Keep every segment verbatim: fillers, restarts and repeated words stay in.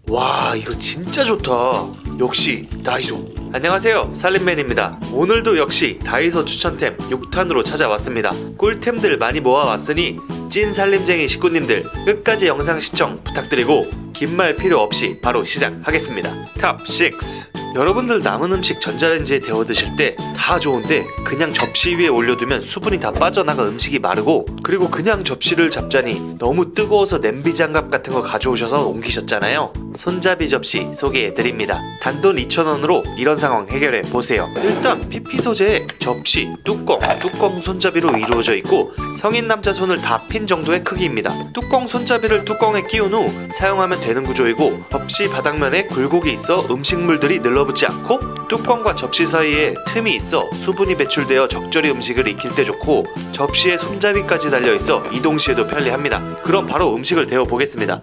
와, 이거 진짜 좋다. 역시 다이소. 안녕하세요, 살림맨입니다. 오늘도 역시 다이소 추천템 육 탄으로 찾아왔습니다. 꿀템들 많이 모아왔으니 찐 살림쟁이 식구님들 끝까지 영상 시청 부탁드리고 긴 말 필요 없이 바로 시작하겠습니다. 탑 육. 여러분들 남은 음식 전자레인지에 데워 드실 때 다 좋은데 그냥 접시 위에 올려두면 수분이 다 빠져나가 음식이 마르고, 그리고 그냥 접시를 잡자니 너무 뜨거워서 냄비 장갑 같은 거 가져오셔서 옮기셨잖아요. 손잡이 접시 소개해드립니다. 단돈 이천 원으로 이런 상황 해결해 보세요. 일단 피피 소재의 접시, 뚜껑, 뚜껑 손잡이로 이루어져 있고 성인 남자 손을 다 핀 정도의 크기입니다. 뚜껑 손잡이를 뚜껑에 끼운 후 사용하면 되는 구조이고, 접시 바닥면에 굴곡이 있어 음식물들이 늘러붙지 않고 뚜껑과 접시 사이에 틈이 있어 수분이 배출되어 적절히 음식을 익힐 때 좋고, 접시에 손잡이까지 달려있어 이동 시에도 편리합니다. 그럼 바로 음식을 데워 보겠습니다.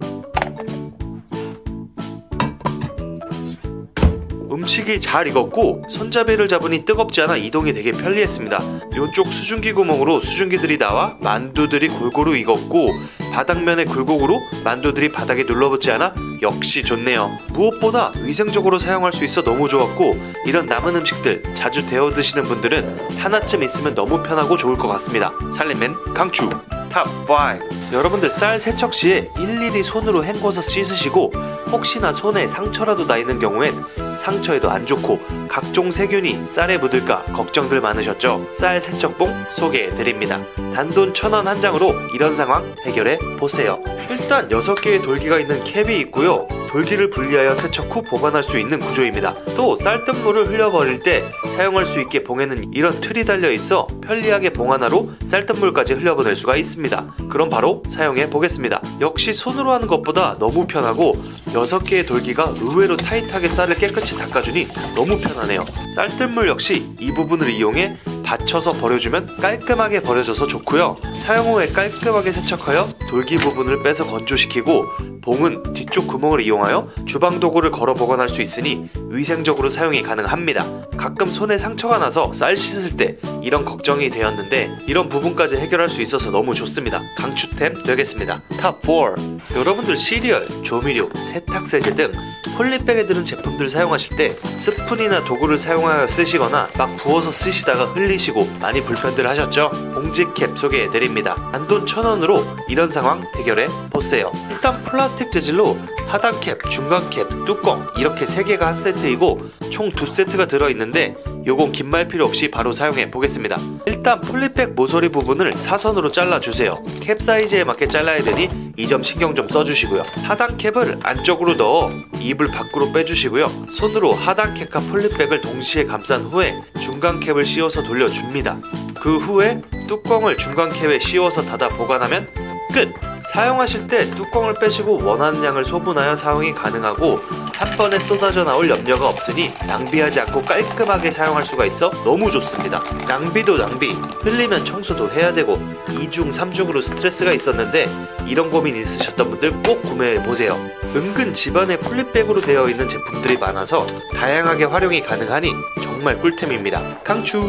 음식이 잘 익었고 손잡이를 잡으니 뜨겁지 않아 이동이 되게 편리했습니다. 이쪽 수증기 구멍으로 수증기들이 나와 만두들이 골고루 익었고, 바닥면의 굴곡으로 만두들이 바닥에 눌러붙지 않아 역시 좋네요. 무엇보다 위생적으로 사용할 수 있어 너무 좋았고, 이런 남은 음식들 자주 데워 드시는 분들은 하나쯤 있으면 너무 편하고 좋을 것 같습니다. 살림맨 강추. 탑 오. 여러분들 쌀 세척 시에 일일이 손으로 헹궈서 씻으시고 혹시나 손에 상처라도 나 있는 경우엔 상처에도 안 좋고 각종 세균이 쌀에 묻을까 걱정들 많으셨죠? 쌀 세척봉 소개해드립니다. 단돈 천 원 한 장으로 이런 상황 해결해 보세요. 일단 여섯 개의 돌기가 있는 캡이 있고요. 돌기를 분리하여 세척 후 보관할 수 있는 구조입니다. 또 쌀뜨물을 흘려버릴 때 사용할 수 있게 봉에는 이런 틀이 달려있어 편리하게 봉 하나로 쌀뜨물까지 흘려보낼 수가 있습니다. 그럼 바로 사용해 보겠습니다. 역시 손으로 하는 것보다 너무 편하고 여섯 개의 돌기가 의외로 타이트하게 쌀을 깨끗이 닦아주니 너무 편하네요. 쌀뜨물 역시 이 부분을 이용해 받쳐서 버려주면 깔끔하게 버려져서 좋고요. 사용 후에 깔끔하게 세척하여 돌기 부분을 빼서 건조시키고, 봉은 뒤쪽 구멍을 이용하여 주방 도구를 걸어 보관할 수 있으니 위생적으로 사용이 가능합니다. 가끔 손에 상처가 나서 쌀 씻을 때 이런 걱정이 되었는데 이런 부분까지 해결할 수 있어서 너무 좋습니다. 강추템 되겠습니다. 탑 사. 여러분들 시리얼, 조미료, 세탁세제 등 폴리백에 들은 제품들 사용하실 때 스푼이나 도구를 사용하여 쓰시거나 막 부어서 쓰시다가 흘리시고 많이 불편들 하셨죠? 봉지캡 소개해드립니다. 단돈 천 원으로 이런 상황 해결해 보세요. 일단 플라스틱 재질로 하단캡, 중간캡, 뚜껑 이렇게 세 개가 한 세트이고 총 두 세트가 들어있는데 요건 긴 말 필요 없이 바로 사용해 보겠습니다. 일단 폴리백 모서리 부분을 사선으로 잘라주세요. 캡 사이즈에 맞게 잘라야 되니 이 점 신경 좀 써주시고요. 하단 캡을 안쪽으로 넣어 입을 밖으로 빼주시고요. 손으로 하단 캡과 폴리백을 동시에 감싼 후에 중간 캡을 씌워서 돌려줍니다. 그 후에 뚜껑을 중간 캡에 씌워서 닫아 보관하면 끝! 사용하실 때 뚜껑을 빼시고 원하는 양을 소분하여 사용이 가능하고 한 번에 쏟아져 나올 염려가 없으니 낭비하지 않고 깔끔하게 사용할 수가 있어 너무 좋습니다. 낭비도 낭비, 흘리면 청소도 해야 되고 이중 삼중으로 스트레스가 있었는데 이런 고민 있으셨던 분들 꼭 구매해보세요. 은근 집안에 폴리백으로 되어 있는 제품들이 많아서 다양하게 활용이 가능하니 정말 꿀템입니다. 강추!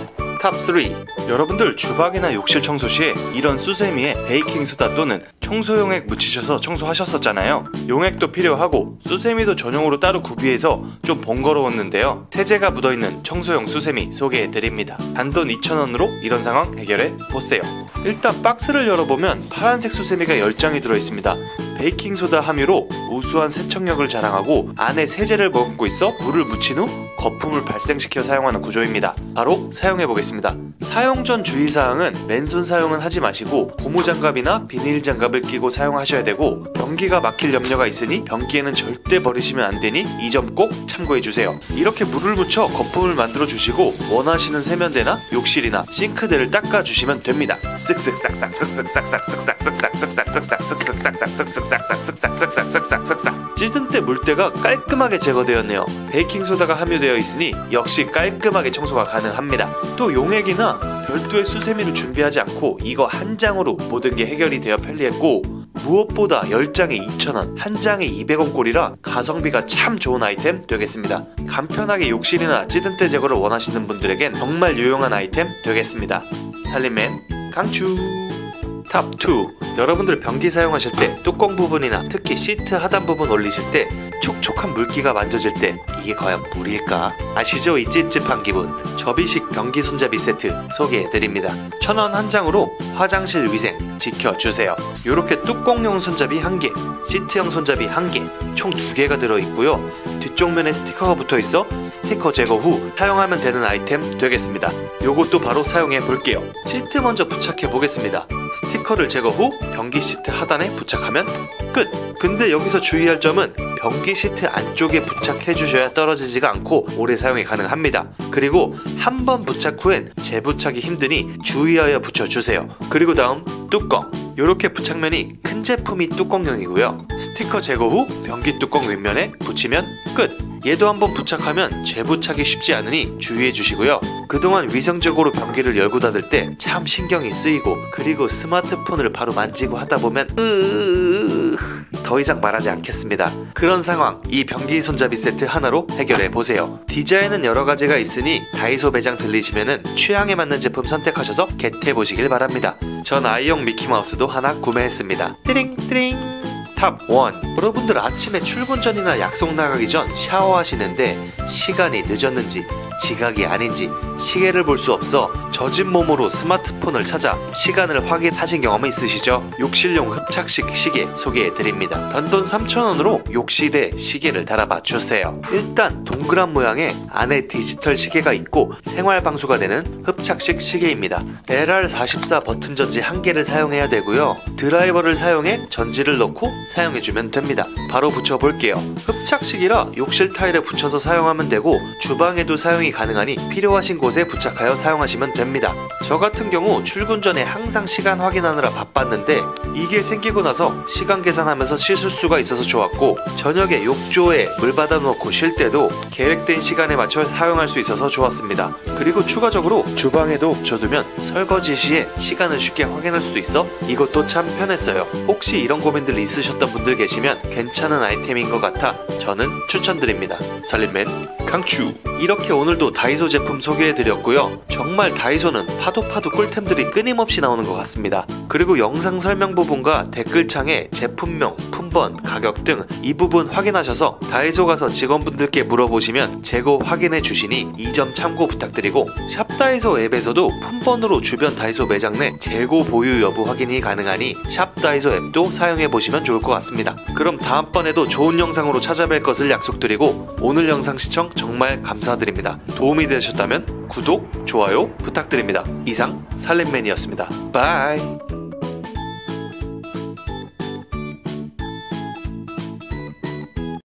탑 삼. 여러분들 주방이나 욕실 청소 시에 이런 수세미에 베이킹소다 또는 청소용액 묻히셔서 청소하셨었잖아요. 용액도 필요하고 수세미도 전용으로 따로 구비해서 좀 번거로웠는데요. 세제가 묻어있는 청소용 수세미 소개해드립니다. 단돈 이천 원으로 이런 상황 해결해 보세요. 일단 박스를 열어보면 파란색 수세미가 열 장이 들어있습니다. 베이킹소다 함유로 우수한 세척력을 자랑하고 안에 세제를 머금고 있어 물을 묻힌 후 거품을 발생시켜 사용하는 구조입니다. 바로 사용해보겠습니다. 사용 전 주의사항은 맨손 사용은 하지 마시고 고무장갑이나 비닐장갑을 끼고 사용하셔야 되고, 변기가 막힐 염려가 있으니 변기에는 절대 버리시면 안되니 이 점 꼭 참고해주세요. 이렇게 물을 묻혀 거품을 만들어 주시고 원하시는 세면대나 욕실이나 싱크대를 닦아주시면 됩니다. 쓱쓱싹싹 쓱쓱싹싹 쓱싹쓱싹 쓱싹쓱싹 쓱쓱싹싹 쓱싹쓱싹 쓱싹쓱싹 찌든 때 물때가 깔끔하게 제거되었네요. 베이킹소다가 함유되어 있으니 역시 깔끔하게 청소가 가능합니다. 또 용액이나 별도의 수세미를 준비하지 않고 이거 한 장으로 모든 게 해결이 되어 편리했고, 무엇보다 열 장에 이천 원, 한 장에 이백 원 꼴이라 가성비가 참 좋은 아이템 되겠습니다. 간편하게 욕실이나 찌든때 제거를 원하시는 분들에겐 정말 유용한 아이템 되겠습니다. 살림맨 강추! 탑 투. 여러분들 변기 사용하실 때 뚜껑 부분이나 특히 시트 하단 부분 올리실 때 촉촉한 물기가 만져질 때 이게 과연 물일까? 아시죠? 이 찝찝한 기분. 접이식 변기 손잡이 세트 소개해드립니다. 천 원 한 장으로 화장실 위생 지켜주세요. 요렇게 뚜껑용 손잡이 한 개, 시트형 손잡이 한 개, 총 두 개가 들어있고요. 뒤쪽 면에 스티커가 붙어있어 스티커 제거 후 사용하면 되는 아이템 되겠습니다. 요것도 바로 사용해 볼게요. 시트 먼저 부착해 보겠습니다. 스티커를 제거 후 변기 시트 하단에 부착하면 끝! 근데 여기서 주의할 점은 변기 시트 안쪽에 부착해 주셔야 떨어지지가 않고 오래 사용이 가능합니다. 그리고 한 번 부착 후엔 재부착이 힘드니 주의하여 붙여주세요. 그리고 다음 뚜껑. 요렇게 부착면이 큰 제품이 뚜껑용이고요. 스티커 제거 후 변기 뚜껑 윗면에 붙이면 끝! 얘도 한번 부착하면 재부착이 쉽지 않으니 주의해 주시고요. 그동안 위생적으로 변기를 열고 닫을 때 참 신경이 쓰이고 그리고 스마트폰을 바로 만지고 하다 보면 으으으으 더 이상 말하지 않겠습니다. 그런 상황 이 변기 손잡이 세트 하나로 해결해 보세요. 디자인은 여러 가지가 있으니 다이소 매장 들리시면은 취향에 맞는 제품 선택하셔서 겟해 보시길 바랍니다. 전 아이용 미키마우스도 하나 구매했습니다. 띠링 띠링. 탑 원. 여러분들 아침에 출근 전이나 약속 나가기 전 샤워하시는데 시간이 늦었는지 지각이 아닌지 시계를 볼 수 없어 젖은 몸으로 스마트폰을 찾아 시간을 확인하신 경험이 있으시죠? 욕실용 흡착식 시계 소개해드립니다. 단돈 삼천 원으로 욕실에 시계를 달아봐 주세요. 일단 동그란 모양의 안에 디지털 시계가 있고 생활방수가 되는 흡착식 시계입니다. 엘알 사십사 버튼 전지 한 개를 사용해야 되고요. 드라이버를 사용해 전지를 넣고 사용해주면 됩니다. 바로 붙여볼게요. 흡착식이라 욕실 타일에 붙여서 사용하면 되고 주방에도 사용이 가능하니 필요하신 곳에 부착하여 사용하시면 됩니다. 저 같은 경우 출근 전에 항상 시간 확인하느라 바빴는데 이게 생기고 나서 시간 계산하면서 씻을 수가 있어서 좋았고 저녁에 욕조에 물 받아놓고 쉴 때도 계획된 시간에 맞춰 사용할 수 있어서 좋았습니다. 그리고 추가적으로 주방에도 붙여두면 설거지 시에 시간을 쉽게 확인할 수도 있어 이것도 참 편했어요. 혹시 이런 고민들 있으셨던 분들 계시면 괜찮은 아이템인 것 같아 저는 추천드립니다. 살림맨 강추. 이렇게 오늘도 다이소 제품 소개해드렸고요. 정말 다이소는 파도파도 꿀템들이 끊임없이 나오는 것 같습니다. 그리고 영상 설명 부분과 댓글창에 제품명, 품번, 가격 등 이 부분 확인하셔서 다이소 가서 직원분들께 물어보시면 재고 확인해 주시니 이 점 참고 부탁드리고 샵다이소 앱에서도 품번으로 주변 다이소 매장 내 재고 보유 여부 확인이 가능하니 샵다이소 앱도 사용해 보시면 좋을 것 같습니다. 그럼 다음번에도 좋은 영상으로 찾아뵐 것을 약속드리고 오늘 영상 시청 정말 감사드립니다. 도움이 되셨다면 구독, 좋아요 부탁드립니다. 이상 살림맨이었습니다. 바이.